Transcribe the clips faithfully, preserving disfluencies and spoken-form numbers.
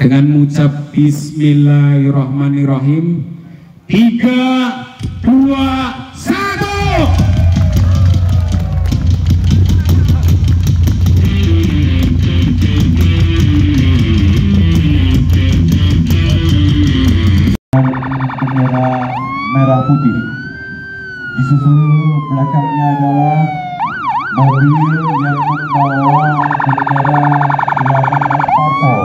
Dengan mengucap Bismillahirrahmanirrahim. Tiga, dua, satu. Bendera merah putih. Disusul belakangnya adalah mobil yang membawa bendera delapan belas parpol.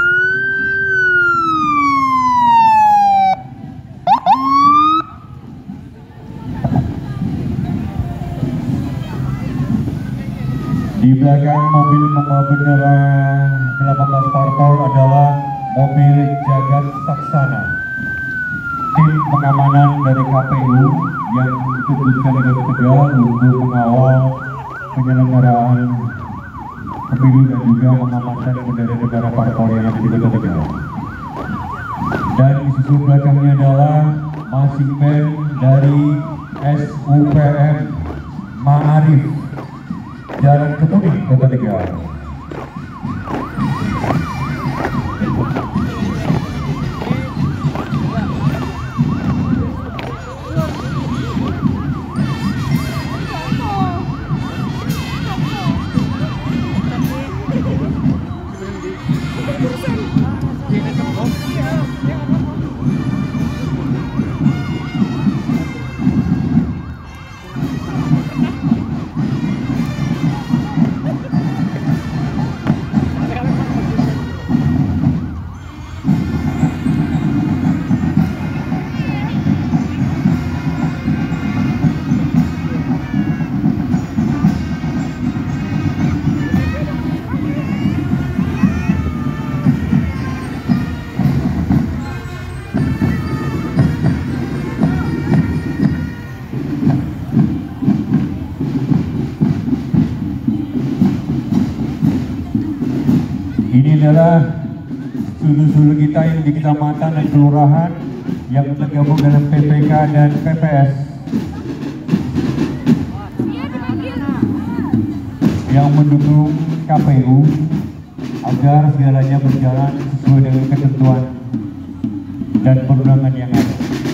Di belakang mobil membawa bendera delapan belas parpol adalah mobil Jagat Saksana, tim pengamanan dari K P U yang ditugaskan oleh Tegal untuk mengawal penyelenggaraan pemilu dan juga mengamankan bendera negara parpol yang ada di Kota Tegal. Dan di sisi belakangnya adalah marching band dari S U P M Ma'arif Jalan Kemuning, Kota Tegal. Ini adalah sulu-sulu kita yang di kecamatan dan kelurahan yang tergabung dalam P P K dan P P S yang mendukung K P U agar segalanya berjalan sesuai dengan ketentuan dan perundangan yang ada.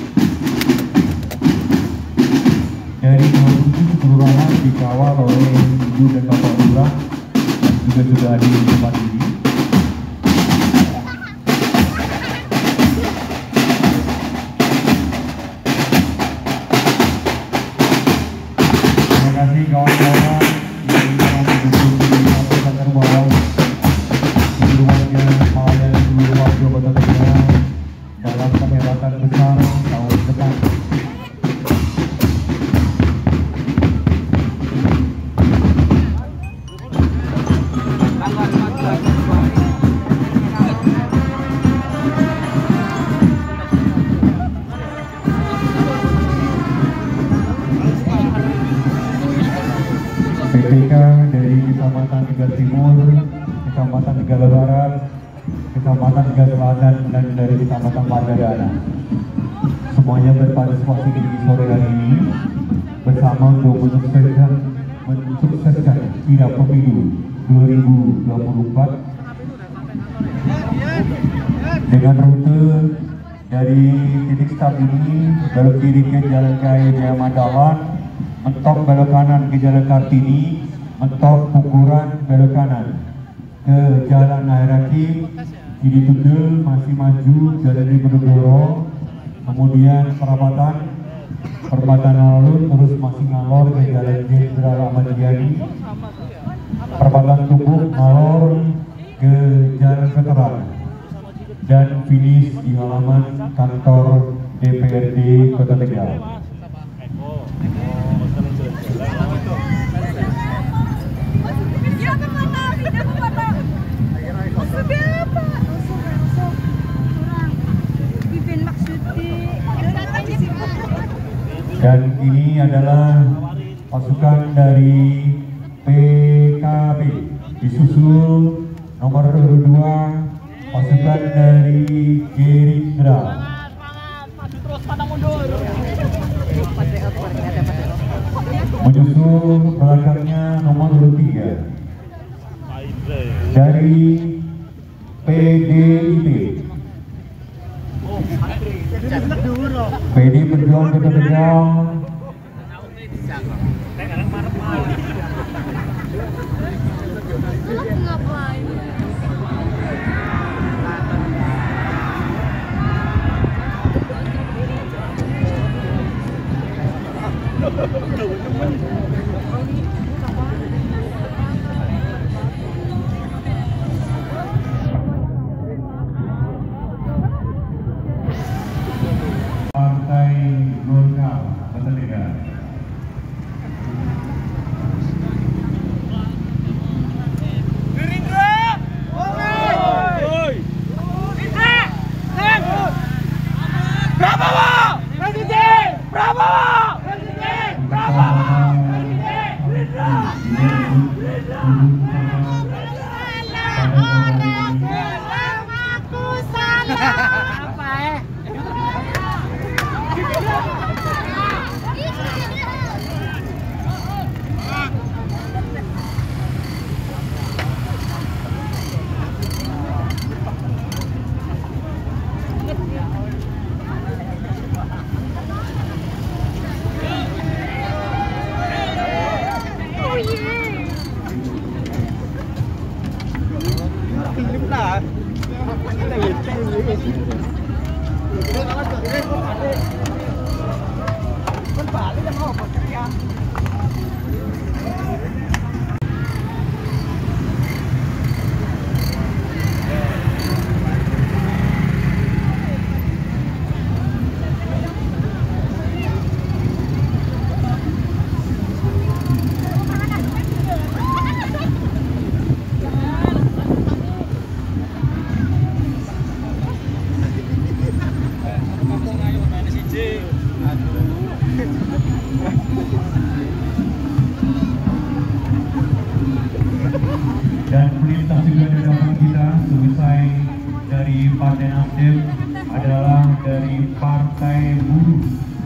Dari dua puluh tujuh kelurahan dikawal oleh Ibu dan Bapak Lurah juga sudah hadir di tempat ini. Terima kasih kawan-kawan yang telah mendukung di terbawah seluruh warga Malaya dan seluruh warga Kota Tegal dalam perhelatan besar tahun depan. P P K dari Kecamatan Tegal Timur, Kecamatan Tegal Barat, Kecamatan Tegal Selatan, dan dari Kecamatan Pandadana. Semuanya berpartisipasi di sore hari ini bersama untuk mensukseskan mensukseskan kirap pemilu dua ribu dua puluh empat dengan rute dari titik start ini belok kiri ke Jalan Kaya Jaya Mandalan, mentok belok kanan ke Jalan Kartini, mentok Pukuran belok kanan ke Jalan Air Hakim, kiri Tugel masih maju Jalan Diponegoro, kemudian perapatan perempatan alun terus masih ngalor ke Jalan Jenderal Ahmad Yani, perempatan Tubuh ngalor ke Jalan Veteran, dan finish di halaman kantor D P R D Kota Tegal. Dan ini adalah pasukan dari P K B disusul nomor dua pasukan dari Gerindra. Menyusul belakangnya nomor tiga dari P D I P. P D Perjuangan Kota Tegal. Partai Golkar Kota Tegal. Prabowo! Presiden! Prabowo! Presiden! Prabowo! Presiden! Aku salah. Apa eh? Dan perintah juga dari bapak kita selesai dari Partai Nasdem adalah dari Partai Buruh.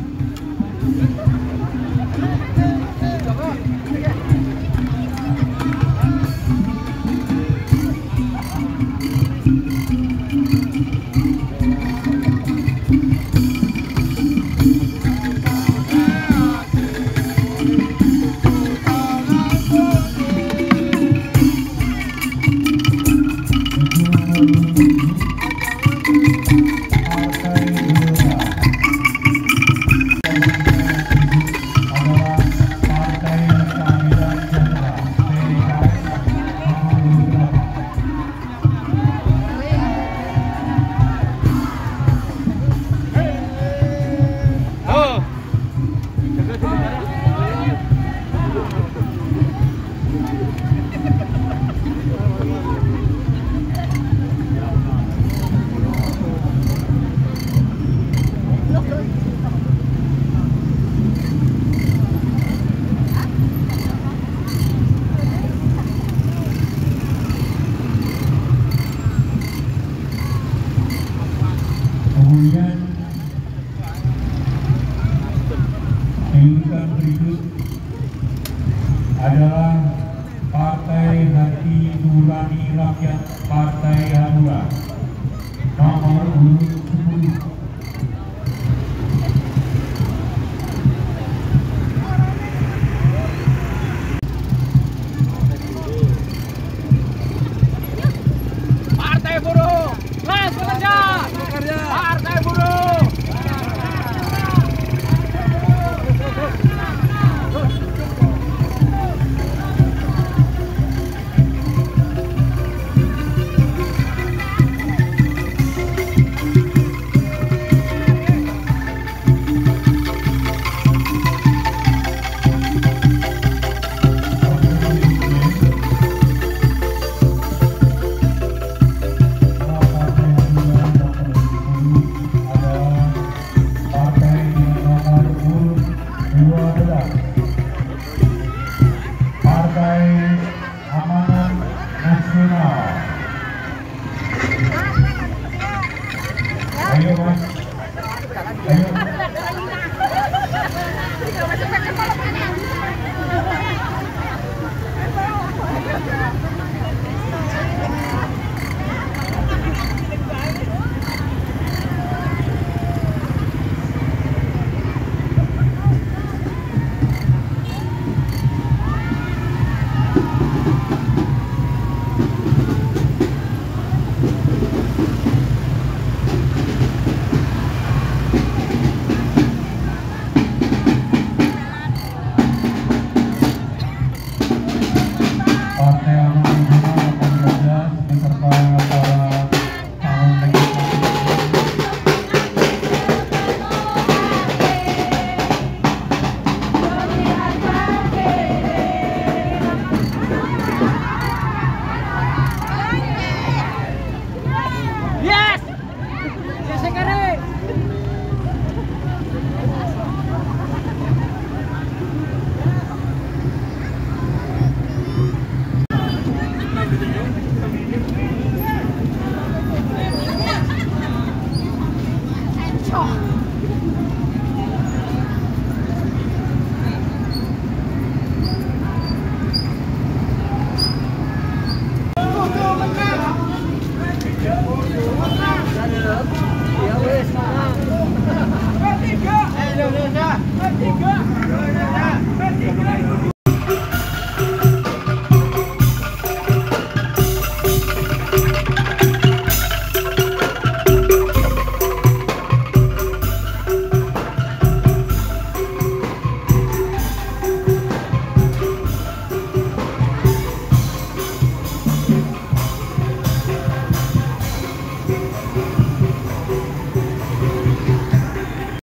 Kemudian urutan berikut adalah Partai Hati Nurani Rakyat Partai Hanura nomor urut sepuluh. Partai Buruh! Mas bekerja! Partai Buruh! Partai Amanat Nasional. Ayo mas, ayo.